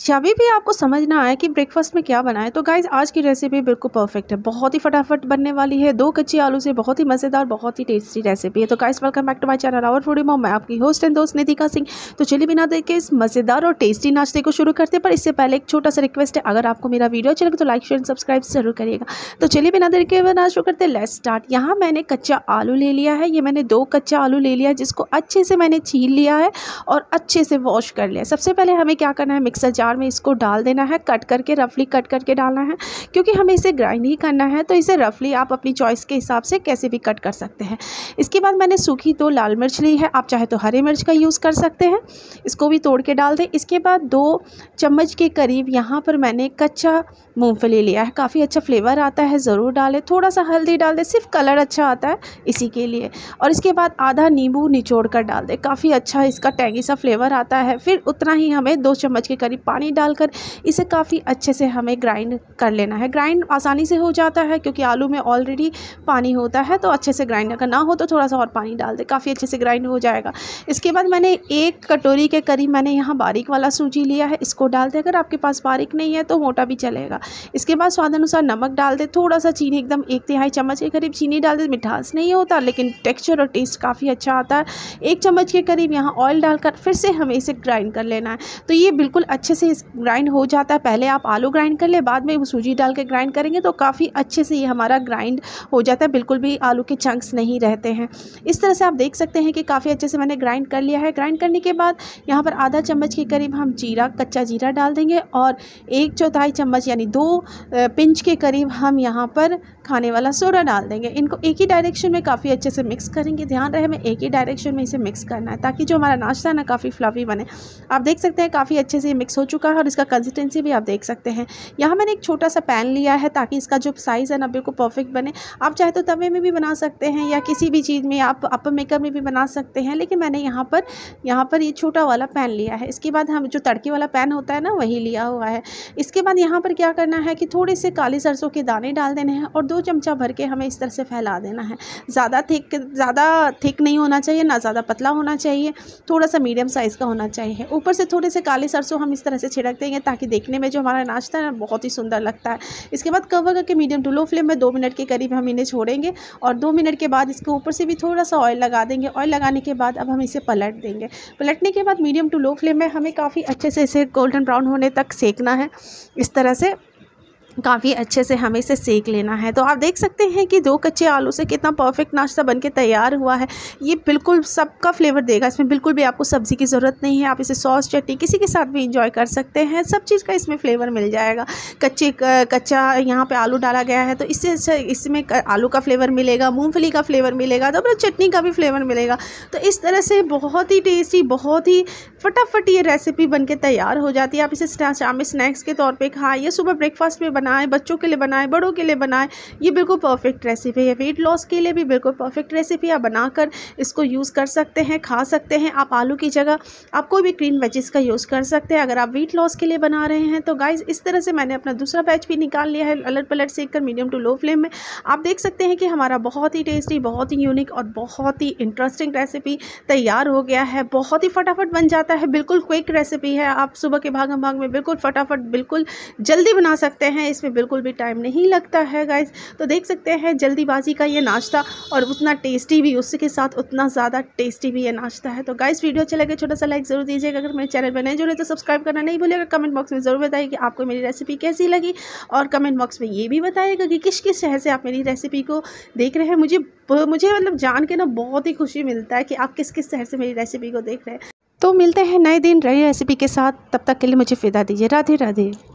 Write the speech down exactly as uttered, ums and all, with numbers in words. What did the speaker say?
जब भी आपको समझ ना आए कि ब्रेकफास्ट में क्या बनाएं तो गाइज आज की रेसिपी बिल्कुल परफेक्ट है, बहुत ही फटाफट बनने वाली है। दो कच्चे आलू से बहुत ही मज़ेदार, बहुत ही टेस्टी रेसिपी है। तो guys welcome back to my channel our foodie mom. मैं आपकी होस्ट एंड दोस्त निधिका सिंह। तो चलिए बिना देख के इस मज़ेदार और टेस्टी नाश्ते को शुरू करते हैं। पर इससे पहले एक छोटा सा रिक्वेस्ट है, अगर आपको मेरा वीडियो अच्छा लगे तो लाइक शेयर सब्सक्राइब जरूर करिएगा। तो चलिए बिना देर के बनाना शुरू करते हैं। Let's start. यहाँ मैंने कच्चा आलू ले लिया है। ये मैंने दो कच्चा आलू ले लिया है, जिसको अच्छे से मैंने छील लिया है और अच्छे से वॉश कर लिया। सबसे पहले हमें क्या करना है, मिक्सर जार में इसको डाल देना है, कट करके रफली कट करके डालना है, क्योंकि हमें इसे ग्राइंड ही करना है। तो इसे रफली आप अपनी चॉइस के हिसाब से कैसे भी कट कर सकते हैं। इसके बाद मैंने सूखी दो लाल मिर्च ली है, आप चाहे तो हरी मिर्च का यूज़ कर सकते हैं, इसको भी तोड़ के डाल दें। इसके बाद दो चम्मच के करीब यहाँ पर मैंने कच्चा मूंगफली लिया है, काफ़ी अच्छा फ्लेवर आता है, ज़रूर डालें। थोड़ा सा हल्दी डाल दें, सिर्फ कलर अच्छा आता है इसी के लिए। और इसके बाद आधा नींबू निचोड़ कर डाल दें, काफ़ी अच्छा इसका टैंगी सा फ्लेवर आता है। फिर उतना ही हमें दो चम्मच के करीब पानी डालकर इसे काफ़ी अच्छे से हमें ग्राइंड कर लेना है। ग्राइंड आसानी से हो जाता है क्योंकि आलू में ऑलरेडी पानी होता है, तो अच्छे से ग्राइंड अगर ना हो तो थोड़ा सा और पानी डाल दें, काफ़ी अच्छे से ग्राइंड हो जाएगा। इसके बाद मैंने एक कटोरी के करीब मैंने यहाँ बारीक वाला सूजी लिया है, इसको डाल दें। अगर आपके पास बारीक नहीं है तो मोटा भी चलेगा। इसके बाद स्वाद अनुसार नमक डाल दें, थोड़ा सा चीनी, एकदम एक तिहाई चम्मच के करीब चीनी डाल दें। मिठास नहीं होता लेकिन टेक्सचर और टेस्ट काफ़ी अच्छा आता है। एक चम्मच के करीब यहाँ ऑयल डालकर फिर से हमें इसे ग्राइंड कर लेना है। तो ये बिल्कुल अच्छे से ग्राइंड हो जाता है। पहले आप आलू ग्राइंड कर ले, बाद में सूजी डाल के ग्राइंड करेंगे तो काफ़ी अच्छे से ये हमारा ग्राइंड हो जाता है, बिल्कुल भी आलू के चंक्स नहीं रहते हैं। इस तरह से आप देख सकते हैं कि काफ़ी अच्छे से मैंने ग्राइंड कर लिया है। ग्राइंड करने के बाद यहाँ पर आधा चम्मच के करीब हम जीरा, कच्चा जीरा डाल देंगे और एक चौथाई चम्मच यानी दो पिंच के करीब हम यहाँ पर खाने वाला सोडा डाल देंगे। इनको एक ही डायरेक्शन में काफ़ी अच्छे से मिक्स करेंगे। ध्यान रहे हमें एक ही डायरेक्शन में इसे मिक्स करना है, ताकि जो हमारा नाश्ता है ना काफ़ी फ्लफी बने। आप देख सकते हैं काफ़ी अच्छे से मिक्स हो चुका है और इसका कंसिस्टेंसी भी आप देख सकते हैं। यहाँ मैंने एक छोटा सा पैन लिया है ताकि इसका जो साइज़ है ना बिल्कुल परफेक्ट बने। आप चाहे तो तवे में भी बना सकते हैं या किसी भी चीज़ में, आप अपर मेकर में भी बना सकते हैं, लेकिन मैंने यहाँ पर यहाँ पर ये छोटा वाला पैन लिया है। इसके बाद हम जो तड़के वाला पैन होता है ना वही लिया हुआ है। इसके बाद यहाँ पर क्या करना है कि थोड़े से काली सरसों के दाने डाल देने हैं और दो चमचा भर के हमें इस तरह से फैला देना है। ज़्यादा थिक ज़्यादा थिक नहीं होना चाहिए, ना ज़्यादा पतला होना चाहिए, थोड़ा सा मीडियम साइज़ का होना चाहिए। ऊपर से थोड़े से काले सरसों हम इस तरह से छिड़क देंगे ताकि देखने में जो हमारा नाश्ता है ना बहुत ही सुंदर लगता है। इसके बाद कवर करके मीडियम टू लो फ्लेम में दो मिनट के करीब हम इन्हें छोड़ेंगे और दो मिनट के बाद इसके ऊपर से भी थोड़ा सा ऑयल लगा देंगे। ऑयल लगाने के बाद अब हम इसे पलट देंगे। पलटने के बाद मीडियम टू लो फ्लेम में हमें काफ़ी अच्छे से इसे गोल्डन ब्राउन होने तक सेकना है। इस तरह से काफ़ी अच्छे से हमें इसे सेक लेना है। तो आप देख सकते हैं कि दो कच्चे आलू से कितना परफेक्ट नाश्ता बनके तैयार हुआ है। ये बिल्कुल सबका फ्लेवर देगा, इसमें बिल्कुल भी आपको सब्ज़ी की ज़रूरत नहीं है। आप इसे सॉस, चटनी किसी के साथ भी इंजॉय कर सकते हैं, सब चीज़ का इसमें फ्लेवर मिल जाएगा। कच्चे कच्चा यहाँ पे आलू डाला गया है तो इससे इसमें आलू का फ्लेवर मिलेगा, मूँगफली का फ्लेवर मिलेगा, तो चटनी का भी फ्लेवर मिलेगा। तो इस तरह से बहुत ही टेस्टी, बहुत ही फटाफट ये रेसिपी बनके तैयार हो जाती है। आप इसे शाम में स्नैक्स के तौर पे खाएं या सुबह ब्रेकफास्ट में बनाएं, बच्चों के लिए बनाएं, बड़ों के लिए बनाएं। ये बिल्कुल परफेक्ट रेसिपी है। वेट लॉस के लिए भी बिल्कुल परफेक्ट रेसिपी, आप बनाकर इसको यूज़ कर सकते हैं, खा सकते हैं। आप आलू की जगह आप कोई भी ग्रीन वेजिस का यूज़ कर सकते हैं अगर आप वेट लॉस के लिए बना रहे हैं। तो गाइज इस तरह से मैंने अपना दूसरा बैच भी निकाल लिया है, अलट पलट सेक कर मीडियम टू लो फ्लेम में। आप देख सकते हैं कि हमारा बहुत ही टेस्टी, बहुत ही यूनिक और बहुत ही इंटरेस्टिंग रेसिपी तैयार हो गया है। बहुत ही फटाफट बन जाता है, बिल्कुल क्विक रेसिपी है। आप सुबह के भागम भाग में बिल्कुल फटाफट, बिल्कुल जल्दी बना सकते हैं, इसमें बिल्कुल भी टाइम नहीं लगता है गाइज। तो देख सकते हैं जल्दीबाजी का ये नाश्ता और उतना टेस्टी भी, उसके साथ उतना ज़्यादा टेस्टी भी ये नाश्ता है। तो गाइज वीडियो अच्छा लगे छोटा सा लाइक ज़रूर दीजिएगा। अगर मेरे चैनल पर नए जुड़े तो सब्सक्राइब करना नहीं भूलिएगा। कमेंट बॉक्स में ज़रूर बताइए कि आपको मेरी रेसिपी कैसी लगी और कमेंट बॉक्स में ये भी बताइएगा कि किस किस शहर से आप मेरी रेसिपी को देख रहे हैं। मुझे मुझे मतलब जान के ना बहुत ही खुशी मिलता है कि आप किस किस शहर से मेरी रेसिपी को देख रहे हैं। तो मिलते हैं नए दिन नई रेसिपी के साथ, तब तक के लिए मुझे फिदा दीजिए। राधे राधे।